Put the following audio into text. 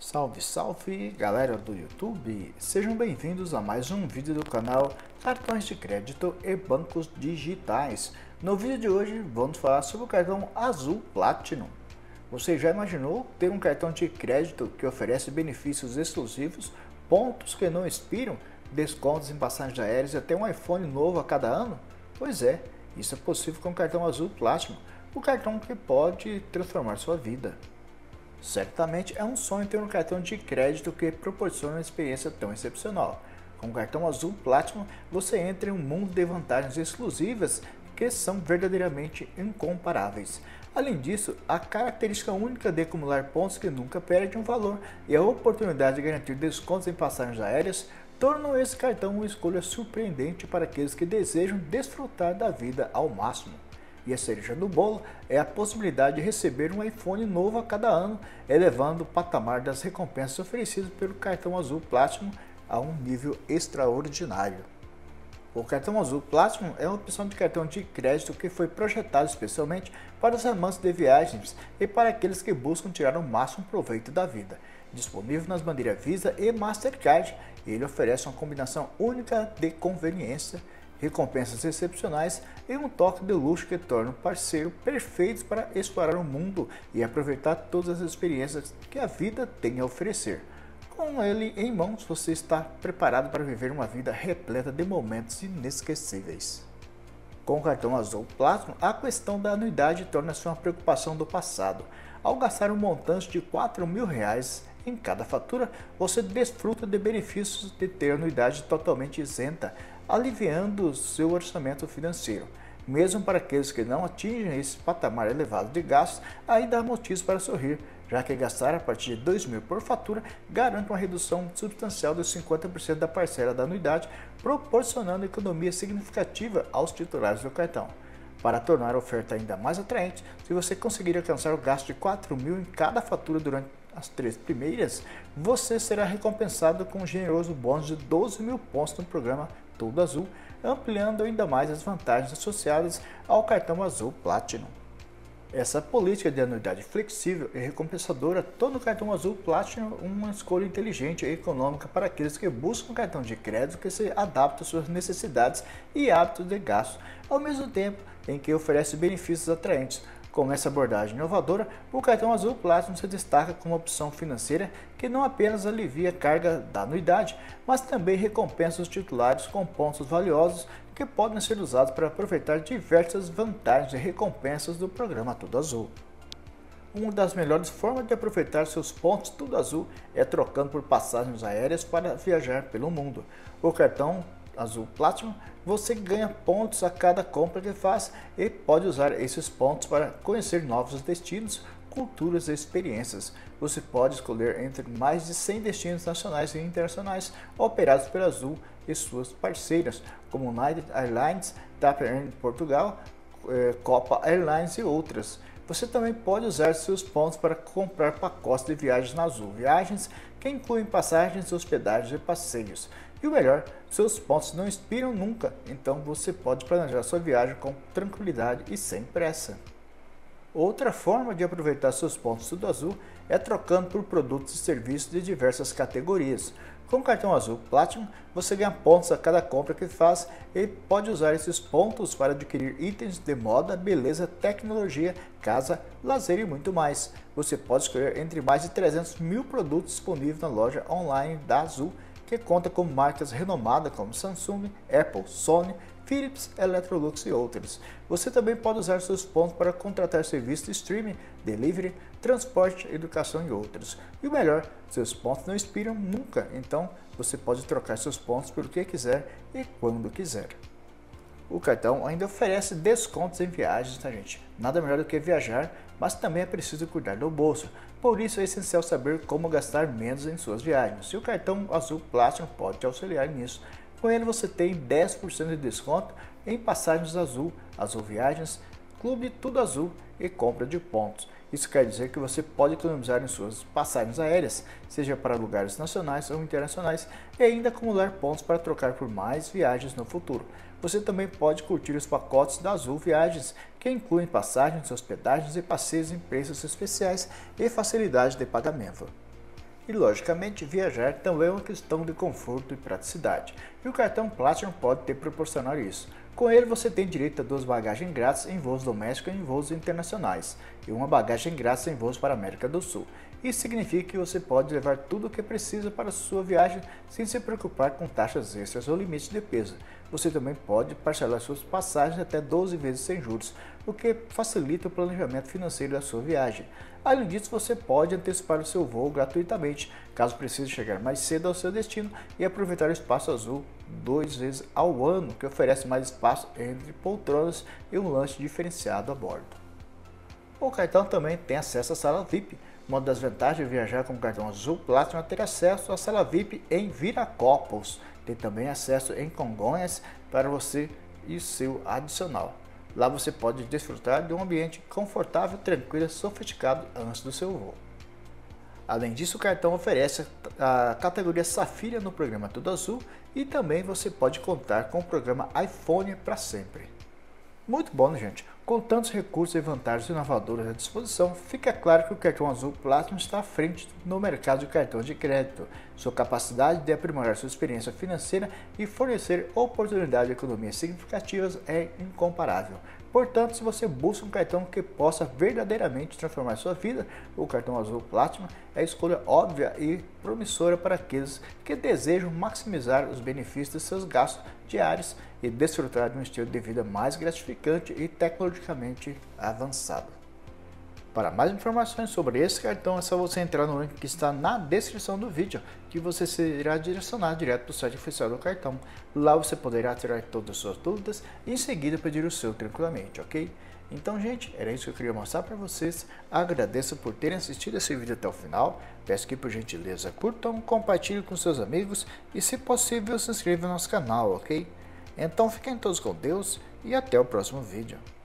Salve, salve galera do YouTube! Sejam bem-vindos a mais um vídeo do canal Cartões de Crédito e Bancos Digitais. No vídeo de hoje vamos falar sobre o cartão Azul Platinum. Você já imaginou ter um cartão de crédito que oferece benefícios exclusivos, pontos que não expiram, descontos em passagens aéreas e até um iPhone novo a cada ano? Pois é, isso é possível com o cartão Azul Platinum, o cartão que pode transformar sua vida. Certamente é um sonho ter um cartão de crédito que proporciona uma experiência tão excepcional. Com o cartão Azul Platinum, você entra em um mundo de vantagens exclusivas que são verdadeiramente incomparáveis. Além disso, a característica única de acumular pontos que nunca perde um valor e a oportunidade de garantir descontos em passagens aéreas tornam esse cartão uma escolha surpreendente para aqueles que desejam desfrutar da vida ao máximo. E a cereja do bolo é a possibilidade de receber um iPhone novo a cada ano, elevando o patamar das recompensas oferecidas pelo cartão Azul Platinum a um nível extraordinário. O cartão Azul Platinum é uma opção de cartão de crédito que foi projetado especialmente para os amantes de viagens e para aqueles que buscam tirar o máximo proveito da vida. Disponível nas bandeiras Visa e Mastercard, ele oferece uma combinação única de conveniência, recompensas excepcionais e um toque de luxo que torna o parceiro perfeito para explorar o mundo e aproveitar todas as experiências que a vida tem a oferecer. Com ele em mãos, você está preparado para viver uma vida repleta de momentos inesquecíveis. Com o cartão Azul Platinum, a questão da anuidade torna-se uma preocupação do passado. Ao gastar um montante de R$ 4.000 em cada fatura, você desfruta de benefícios de ter anuidade totalmente isenta, aliviando seu orçamento financeiro. Mesmo para aqueles que não atingem esse patamar elevado de gastos, ainda há motivos para sorrir, já que gastar a partir de R$ 2.000 por fatura garante uma redução substancial de 50% da parcela da anuidade, proporcionando economia significativa aos titulares do cartão. Para tornar a oferta ainda mais atraente, se você conseguir alcançar o gasto de R$ 4.000 em cada fatura durante as 3 primeiras, você será recompensado com um generoso bônus de 12.000 pontos no programa Tudo Azul, ampliando ainda mais as vantagens associadas ao cartão Azul Platinum. Essa política de anuidade flexível e recompensadora torna o cartão Azul Platinum uma escolha inteligente e econômica para aqueles que buscam um cartão de crédito que se adapta às suas necessidades e hábitos de gasto, ao mesmo tempo em que oferece benefícios atraentes. Com essa abordagem inovadora, o cartão Azul Platinum se destaca como uma opção financeira que não apenas alivia a carga da anuidade, mas também recompensa os titulares com pontos valiosos que podem ser usados para aproveitar diversas vantagens e recompensas do programa Tudo Azul. Uma das melhores formas de aproveitar seus pontos Tudo Azul é trocando por passagens aéreas para viajar pelo mundo. O cartão Azul Platinum, você ganha pontos a cada compra que faz e pode usar esses pontos para conhecer novos destinos, culturas e experiências. Você pode escolher entre mais de 100 destinos nacionais e internacionais operados pela Azul e suas parceiras, como United Airlines, TAP Air Portugal, Copa Airlines e outras. Você também pode usar seus pontos para comprar pacotes de viagens na Azul Viagens, que incluem passagens, hospedagens e passeios. E o melhor, seus pontos não expiram nunca, então você pode planejar sua viagem com tranquilidade e sem pressa. Outra forma de aproveitar seus pontos Tudo Azul é trocando por produtos e serviços de diversas categorias. Com o cartão Azul Platinum, você ganha pontos a cada compra que faz e pode usar esses pontos para adquirir itens de moda, beleza, tecnologia, casa, lazer e muito mais. Você pode escolher entre mais de 300.000 produtos disponíveis na loja online da Azul, que conta com marcas renomadas como Samsung, Apple, Sony, Philips, Electrolux e outras. Você também pode usar seus pontos para contratar serviços de streaming, delivery, transporte, educação e outros. E o melhor, seus pontos não expiram nunca, então você pode trocar seus pontos pelo que quiser e quando quiser. O cartão ainda oferece descontos em viagens, tá gente? Nada melhor do que viajar, mas também é preciso cuidar do bolso. Por isso é essencial saber como gastar menos em suas viagens. E o cartão Azul Platinum pode te auxiliar nisso. Com ele você tem 10% de desconto em passagens Azul, Azul Viagens, Clube Tudo Azul e compra de pontos. Isso quer dizer que você pode economizar em suas passagens aéreas, seja para lugares nacionais ou internacionais, e ainda acumular pontos para trocar por mais viagens no futuro. Você também pode curtir os pacotes da Azul Viagens, que incluem passagens, hospedagens e passeios em preços especiais e facilidade de pagamento. E logicamente, viajar também é uma questão de conforto e praticidade, e o cartão Platinum pode te proporcionar isso. Com ele você tem direito a 2 bagagens grátis em voos domésticos e em voos internacionais, e uma bagagem grátis em voos para a América do Sul. Isso significa que você pode levar tudo o que precisa para a sua viagem sem se preocupar com taxas extras ou limites de peso. Você também pode parcelar suas passagens até 12 vezes sem juros, o que facilita o planejamento financeiro da sua viagem. Além disso, você pode antecipar o seu voo gratuitamente, caso precise chegar mais cedo ao seu destino e aproveitar o espaço azul 2 vezes ao ano, que oferece mais espaço entre poltronas e um lanche diferenciado a bordo. O cartão também tem acesso à sala VIP. Uma das vantagens de viajar com o cartão Azul Platinum é ter acesso à sala VIP em Viracopos. Tem também acesso em Congonhas para você e seu adicional. Lá você pode desfrutar de um ambiente confortável, tranquilo e sofisticado antes do seu voo. Além disso, o cartão oferece a categoria Safira no programa Tudo Azul e também você pode contar com o programa iPhone para sempre. Muito bom, né, gente? Com tantos recursos e vantagens inovadoras à disposição, fica claro que o cartão Azul Platinum está à frente no mercado de cartões de crédito. Sua capacidade de aprimorar sua experiência financeira e fornecer oportunidades de economia significativas é incomparável. Portanto, se você busca um cartão que possa verdadeiramente transformar sua vida, o cartão Azul Platinum é a escolha óbvia e promissora para aqueles que desejam maximizar os benefícios de seus gastos diários e desfrutar de um estilo de vida mais gratificante e tecnologicamente avançado. Para mais informações sobre esse cartão é só você entrar no link que está na descrição do vídeo, que você será direcionado direto para o site oficial do cartão. Lá você poderá tirar todas as suas dúvidas e em seguida pedir o seu tranquilamente, ok? Então, gente, era isso que eu queria mostrar para vocês. Agradeço por terem assistido esse vídeo até o final. Peço que, por gentileza, curtam, compartilhem com seus amigos e, se possível, se inscrevam no nosso canal, ok? Então, fiquem todos com Deus e até o próximo vídeo.